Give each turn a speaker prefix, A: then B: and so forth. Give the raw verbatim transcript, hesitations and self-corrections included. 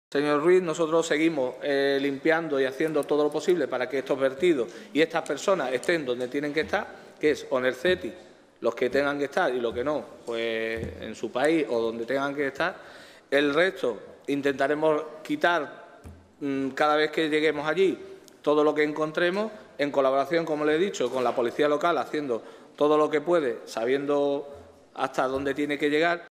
A: Señor Ruiz, nosotros seguimos eh, limpiando y haciendo todo lo posible para que estos vertidos y estas personas estén donde tienen que estar, que es o en el CETI, los que tengan que estar y los que no, pues en su país o donde tengan que estar. El resto intentaremos quitar mmm, cada vez que lleguemos allí todo lo que encontremos, en colaboración, como le he dicho, con la policía local, haciendo todo lo que puede, sabiendo hasta dónde tiene que llegar.